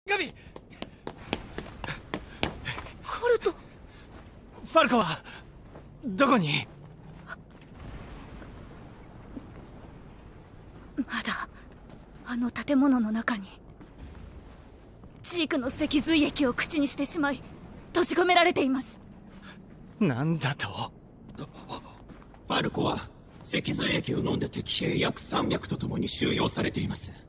ガビ。 カルト。 ファルコはどこに？ まだあの建物の中に。ジークの脊髄液を口にしてしまい閉じ込められています。 なんだと？ ファルコは脊髄液を飲んで敵兵約300と共に収容されています。